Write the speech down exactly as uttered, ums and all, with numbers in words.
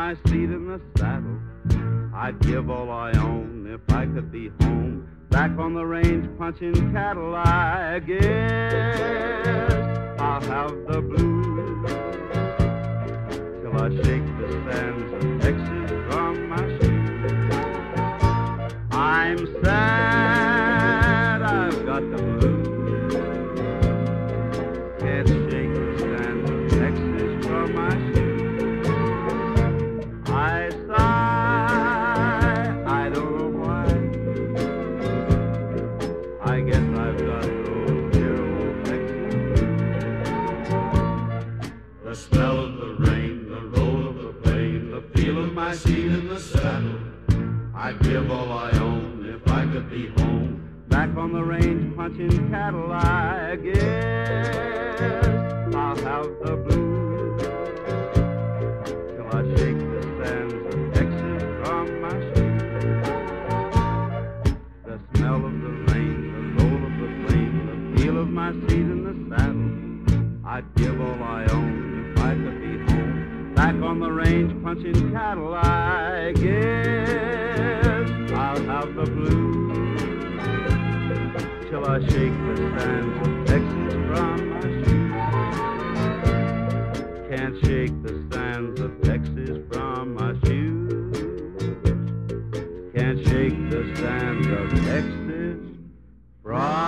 my seat in the saddle. I'd give all I own if I could be home, back on the range punching cattle. I guess I'll have the blues till I shake the sands of Texas from my shoes. I'm sad, I've got the blues. Can't shake the sands of Texas from my shoes. I sigh, I don't know why. I guess I've got those dear old Texas blues. The smell of the rain, the roll of the plane, the feel of my seat in the saddle. I'd give all I own if I could be home, back on the range punching cattle. I guess I'll have the blues till I shake the sands of Texas from my shoes. The smell of the rain, the roll of the plane, the feel of my seat in the saddle. I'd give all I own if I could be home, back on the range punching cattle. I guess I'll have the blues till I shake the sands of Texas from my shoes. Can't shake the sands of Texas from my shoes. Can't shake the sands of Texas from